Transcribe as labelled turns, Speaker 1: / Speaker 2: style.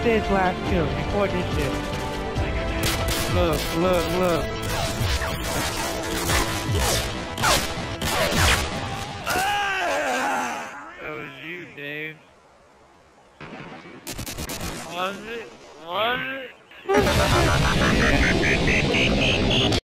Speaker 1: this last kill. Record this shit. Look. That was you, Dave. Was it?